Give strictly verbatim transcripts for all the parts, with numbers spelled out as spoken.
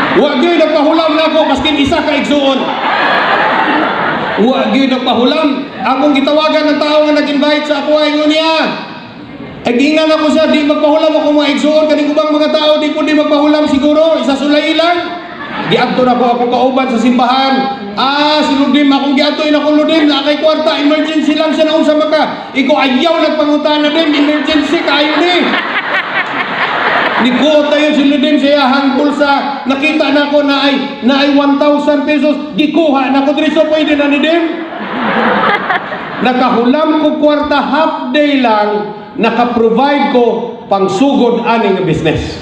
Wa gyud nagpahulam nako maskin isa ka igsuon. Wa gyud nagpahulam. Akong gitawagan ng tao nga nag-invite sa ako ay ngunya. Ay gingan ako siya, di magpahulam ako mga igsuon kaning ubang mga tao, di po di magpahulam siguro, isa sulay lang. Giadto na ko ako kauban sa simbahan. Ah, si Ludim, akong giadtoin ako Ludim, na kay kwarta, emergency lang siya na unsa maka. Iko ayaw nagpangutana din, emergency kayo ni. Niko tayo si Ludim siya hangtol sa nakita na ko na ay na ay one thousand pesos, gikuha na ko driso pwede na ni Dim. Nakahulam ko kwarta half day lang, naka-provide ko pang sugod aning business.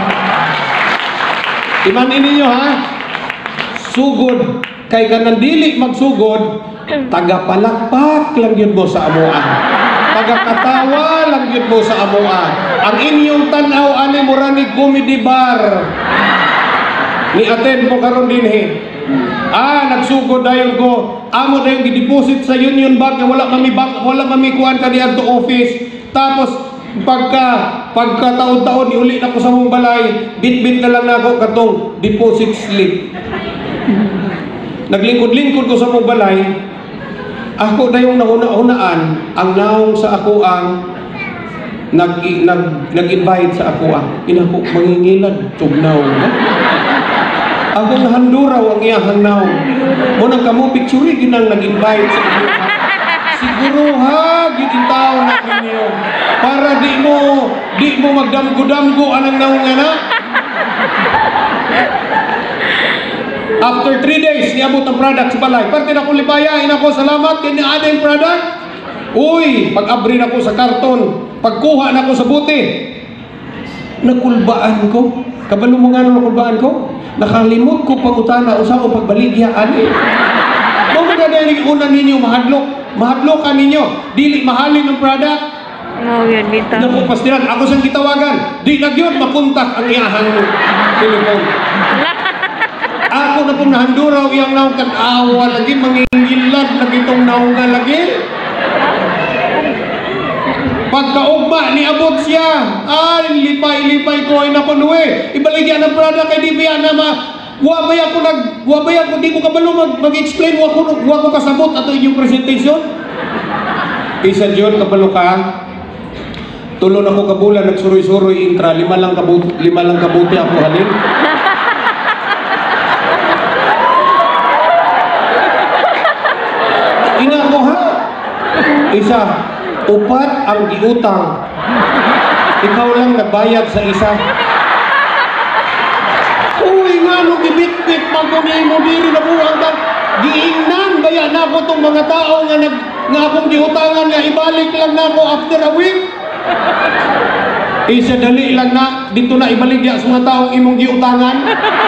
Imanin ninyo ha, sugod kay kanang dili magsugod, tagapalakpak lang yun mo sa amuan, tagakatawa lang yun mo sa amuan. Ang inyong tanaw ani mura ni comedy bar ni attend po karon din he. Ah, nagsugod dayon ko, amo dayon gi-deposit sa Union Bank, wala mami bank, wala mami kuan ka diadto office. Tapos pagka pagka taon-taon iuli na ko sa mong balay, bit-bit na lang nako katong deposit slip. Naglingkod-lingkod ko sa mong balay, ako dayong nauna-unaan ang naong sa ako ang nag nag nag-invite sa ako ang inako mangingilad tugnaw. Ako nahanduraw ang iyang naw. Mo nang kamo picture ginang nag-invite sa inyo. Siguro ha, gititaw na ninyo para di mo di mo magdamgo-damgo anang naong nga na. After three days, niabot ang product sa balay. Parte na ko lipaya, inako salamat kay niada yung product. Uy, pag-abri na ko sa karton, pagkuha na ko sa buti, nakulbaan ko. Kabalo mo nga nakulbaan ko? Nakalimot ko pangutana usa ko pagbaligya ani. Mo mga dili una ninyo mahadlok, mahadlokan ninyo, dili mahalin ang product. No, yun bitaw. Naku pastiran ako sang gitawagan, di na gyud makontak ang iyahang telepon. Ako na pong nahanduraw iyang naong kan-awa lagi mangingilad lagi tong naong nga lagi. Pagkaugma ni abot siya, ay lipay-lipay ko ay napunuwi. Ibaligyan ang product kay di biya na ma wabay ako nag wabay ako di ko kabalo mag mag-explain wa ko wa ko kasabot ato inyong presentation. Isa jud kabalo ka. Tulo na ko kabulan nagsuroy-suroy intra, lima lang kabuti, lima lang kabuti ako halin. Ina ko ha. Isa upat ang giutang, ikaw lang nagbayad sa isa. Uy nga no gibit-bit magkuni mo diri na buwang tang giingnan baya na ko tong mga tao nga nag nga akong giutangan nga ibalik lang na ko after a week. Isa dali lang na dito na ibaligya sa mga taong imong giutangan.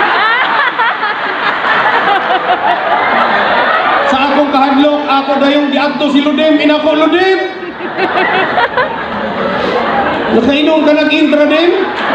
Sa akong kahadlok ako dayong giadto si Ludim, inako Ludim. Nakainom ka nag-intra din?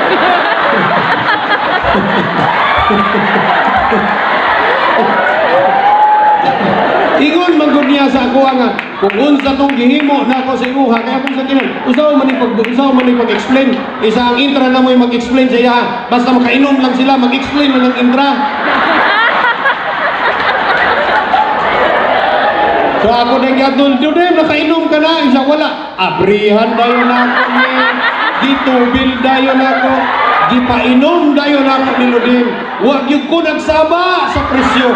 Ingon manggod niya sa ako nga kung unsa tong gihimo na ako sa imuha kaya kung sa tinan usaw man ipag usaw man ipag-explain isa ang intra na mo mag-explain sa iya basta makainom lang sila mag-explain na ng intra. So ako nang yadol, Ludim, nakainom ka na, isa wala. Abrihan dayon ako ni, gitubil dayon ako, gipainom dayon ako ni Ludim. Huwag yung ko nagsaba sa presyo.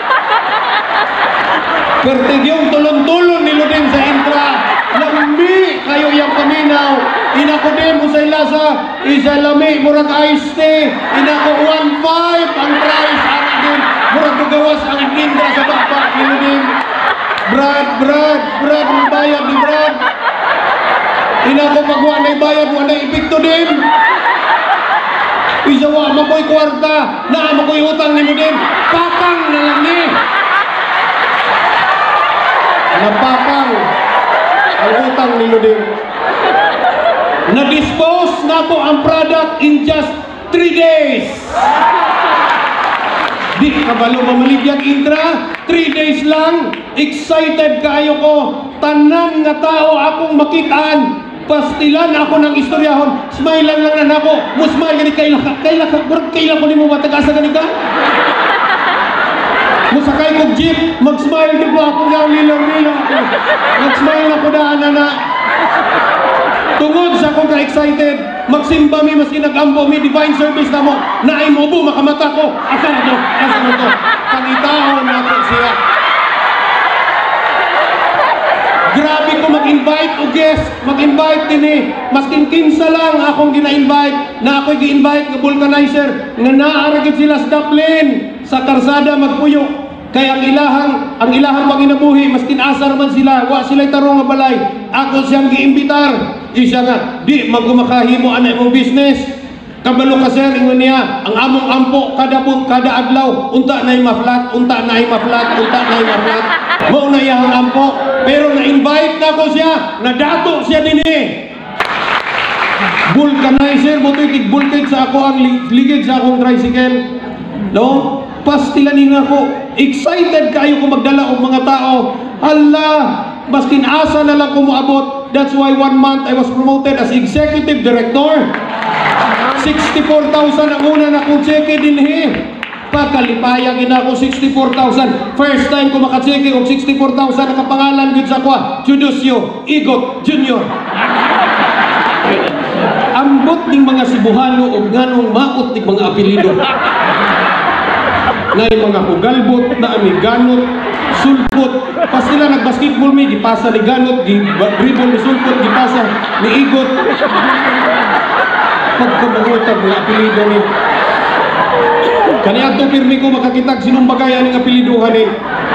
Pertig yung tulon-tulon ni Ludim sa intra. Lambi kayo yung paminaw. Inako din mo sa ilasa, isa lami, murag iced tea. Inako one five ang price, ang din. Murag magawas ang indra sa bapak ni Ludim. Brad, Brad, Brad, may bayad ni Brad. Ina ko pagwa na bayad, wala ipikto din. Isawa, makoy kwarta, na makoy utang ni mo din. Papang na lang ni. Napapang ang utang ni mo din. Na-dispose na po ang product in just three days. Di kabalo mamaligyan intra, three days lang, excited kayo ko, tanan nga tao akong makitaan, pastilan ako ng istoryahon, smile lang lang na ako, mo smile gani kaila ka, kaila ka, burag kaila ko ni mo matag-asa gani ka? Mo sakay kong jeep, mag-smile di ba ako nga, lilang-lilang ako. Mag-smile ako na, na, tungod sa akong ka-excited, magsimba mi, maski nag-ambo mi, divine service na mo, naay mo po, makamata ko, asa na to, asa na to, pangitahon natin siya. Grabe ko mag-invite o guest, mag-invite din eh. Masking kinsa lang akong gina-invite, na ako'y gi-invite ng vulcanizer, nga naaragid sila sa Dublin, sa karsada magpuyo. Kaya ang ilahang, ang ilahang panginabuhi, maskin asar man sila, wa sila'y tarong nga balay, ako siyang gi-imbitar. Isa nga, di magkumakahimo anay mong business. Kabalo ka sir, ingon niya, ang among ampo, kada po, kada adlaw, unta na'y maflat, unta na'y maflat, unta na'y maflat. Mao na iyang ampo, pero na-invite na ko siya, nadato siya din eh. Vulcanizer, butoy tig-bulkid sa ako, ang ligid sa akong tricycle. No? Pastilanin ako, excited kayo kung magdala og mga tao. Hala, maskin asa na lang kung maabot. That's why one month I was promoted as executive director. sixty-four thousand ang una na kong cheque din eh. Pagkalipayang ina ko sixty-four thousand. First time ko makacheque og sixty-four thousand nakapangalan gud sa kwa, Judusio Igot Junior Ambot ning mga Cebuano og nganong maot ning mga apelyido. Nay mga hugalbot na amiganot, sulpot. Pas sila nag-basketball mi, gipasa ni ganot, gi-dribble ni sulpot, gipasa ni Igot. Pagkamangutag mga apelido ni kaniya to pirmi ko makakitag sinumbagayan ng apeliduhan ni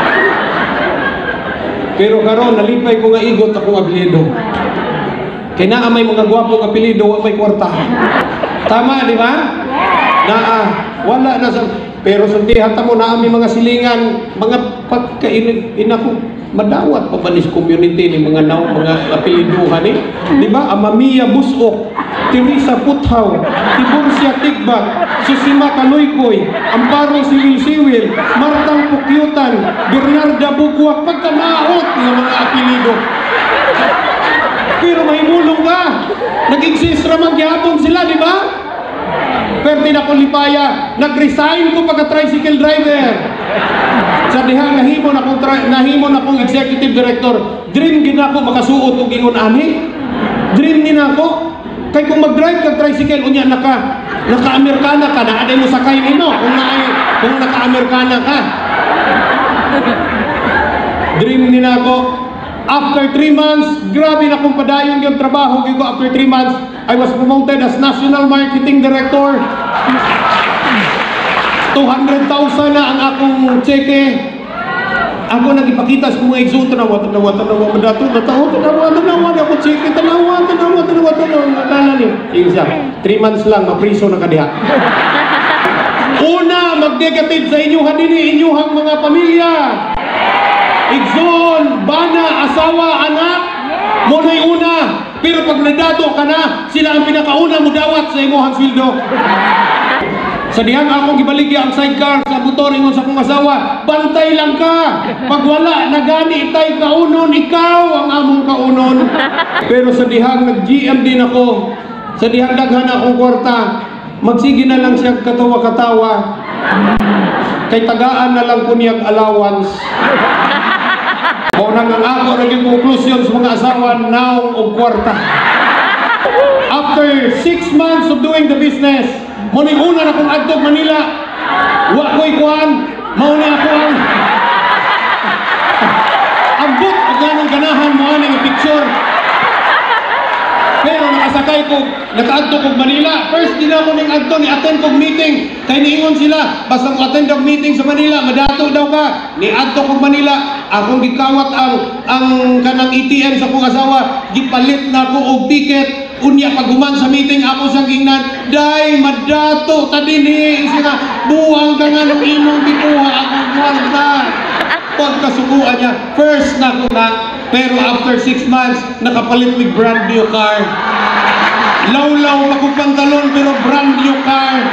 pero karon nalipay ko nga Igot akong apelido kaya naa may mga gwapong apelido wa may kwarta tama di ba? Naa wala na sa pero suntihan ta mo na ami mga silingan mga pagkain inako madawat pa banis community ni mga naw mga apeliduhan ni di ba Amamiya Busok, Teresa Puthaw, Tiburcia Tigbak, Susima Kaloykoy, Amparo Siwil-Siwil, Martang Pukyutan, Bernarda Bugwak, pagkamaot ng mga apelido. Pero may mulong ka, nag-exist ramang gyapon sila, di ba? Pero di na ko lipaya, nag-resign ko pagka-tricycle driver. Sa diha nahimo na akong nahimo na akong executive director. Dream gid ako makasuot og ingon ani. Dream ni nako. Kay kung mag-drive kag tricycle unya naka naka-Amerikana ka na aday mo sakay nimo kung na kung naka-Amerikana ka. Dream ni nako. After three months, grabe na kong padayon yung trabaho ko after three months. I was promoted as National Marketing Director. two hundred thousand na ang akong cheque. Ako nagipakita sa mga exo, tanawa, tanawa, tanawa, madato, tanawa, tanawa, tanawa, ako cheque, tanawa, tanawa, tanawa, tanawa, nakala niyo. Yung siya, three months lang, mapriso na kadiha. Una, mag-negative sa inyuhan din, inyuhang mga pamilya. Igsoon, bana, asawa, anak, muna'y una. Pero pag nadato ka na, sila ang pinakauna mo dawat sa inyuhang sweldo. Sa dihang akong gibaligya ang sidecar sa motor ingon sa akong asawa, bantay lang ka. Pag wala nagani itay kaunon, ikaw ang among kaunon. Pero sa dihang nag-G M din ako, sa dihang daghan akong kwarta, magsige na lang siya katawa-katawa. Kay tagaan na lang ko niyang allowance. O nang ang ako naging conclusion sa mga asawa, naong og kwarta. After six months of doing the business, muning una na kong adtog Manila, wa ko'y kuhan, mauna ako ang ambot o ganong ganahan mo aning picture. Pero nakasakay ko, naka-adtog kong Manila. First din ako ning adto ni attend kong meeting. Kay niingon sila, basta ko attend og meeting sa Manila, madato daw ka. Ni adto kong Manila, akong gikawat ang ang kanang A T M sa kong asawa, gipalit na ako og ticket. Unya paguman sa meeting ako sang gingnan, day madato ta dinhi sila buang ka nga ng imong gikuha akong kwarta. Pagkasukuan niya, first na ko na, pero after six months nakapalit mig brand new car. Law-law akong pantalon pero brand new car.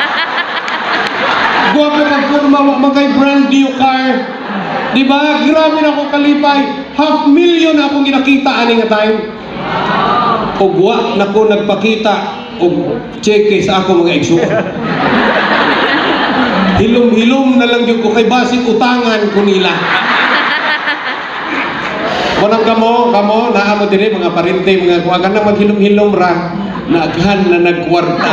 Guwapo kag kurma magay brand new car. Di ba? Grabe na ako kalipay. Half million akong ginakita ani nga time. ug wa nako nagpakita og cheque sa ako mga igsuon. Hilom-hilom na lang yung ko kay basig utangan ko nila. Munang kamo, kamo, naa mo dire mga parente, mga kuwagan na maghilom-hilom ra, naaghan na nagkwarta.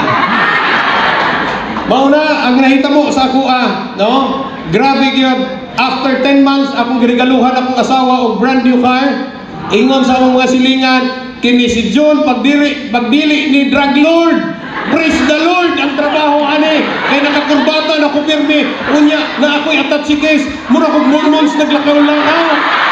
Mauna, ang nahita mo sa ako ah, no? Grabe yun. After ten months, akong girigaluhan akong asawa og brand new car. Ingon sa akong mga silingan, kini si John, pagdiri, pagdili ni drug lord. Praise the Lord, ang trabaho ani. Kaya nakakurbata na ko pirmi. Unya, na ako'y atat si case. Mura kong mormons naglakaw-lakaw.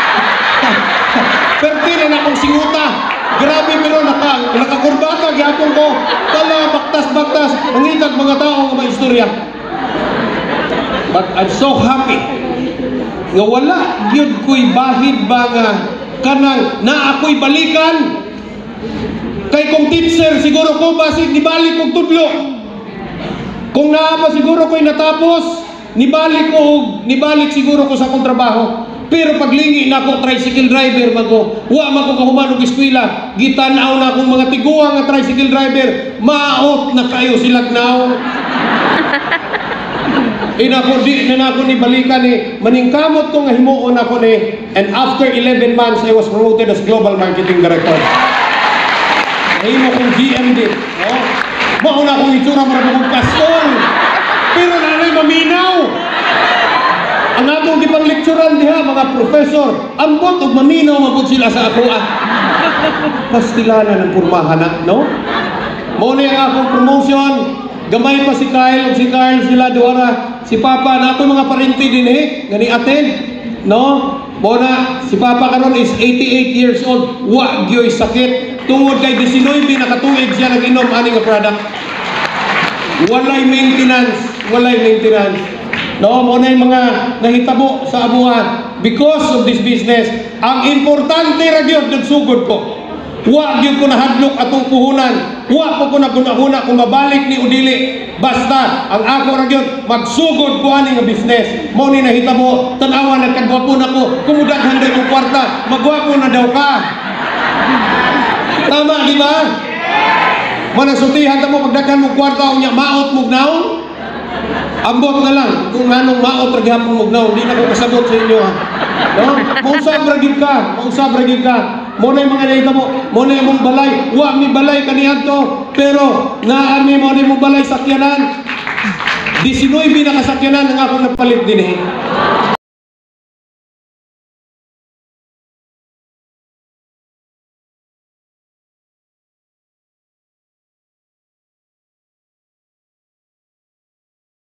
Pertila na akong singuta. Grabe pero naka, nakakurbata. Gyapon ko. Tala, baktas-baktas. Nangitag mga tao ng mga istorya. But I'm so happy. Nga wala, yun ko'y bahid ba nga kanang na ako'y balikan. Kay kung teacher, siguro ko basig nibalik kong tudlo. Kung naa pa siguro ko'y natapos, nibalik ko, nibalik siguro ko sa akong trabaho. Pero paglingi na ako tricycle driver mago, wa man ko kahuman og eskwela, gitanaw na akong mga tiguang nga tricycle driver, maot na kayo silag naw. Ina ko di na ako ni balikan ni maningkamot ko nga himuon ako ni, and after eleven months I was promoted as global marketing director. Ay mo kong G M D, no? Mauna akong itsura para akong pastor. Pero nanay maminaw. Ang atong gipang lecturean diha mga professor, ambot og maminaw mabot sila sa ako ah. Pastilana ng kurmahan na, no? Mao ni ang akong promotion. Gamay pa si Kyle ug si Carl sila duara. Si Papa na ato mga parente din eh, gani attend, no? Muna, si Papa karon is eighty-eight years old. Wa gyoy sakit. Tungod kay nineteen nakatuig siya nag-inom ani nga product. Walay maintenance, walay maintenance. No, mo na yung mga nahitabo sa abuhan because of this business. Ang importante ra gyud nagsugod ko. Wa gyud ko nahadlok atong puhunan. Wa pa ko naguna-una kung mabalik ni udili. Basta ang ako ra gyud magsugod ko ani nga business. Mo ni nahitabo, tan-awa nagkagwapo nako, kumudaghan day ko kwarta, magwapo na daw ka. Tama, di ba? Manasutihan ta mo pagdaghan mo kwarta unya maot mo naon. Ambot na lang kung nanong maot ra gyapon mo naon, di na ko kasabot sa inyo ha. No? Mausab ra gyud ka, mausab ra gyud ka. Mo na yung mga nahita mo, mo na yung balay, wa mi balay kaniadto, pero naa mi mo ni mo balay sakyanan. nineteen na kasakyanan ang akong napalit din eh.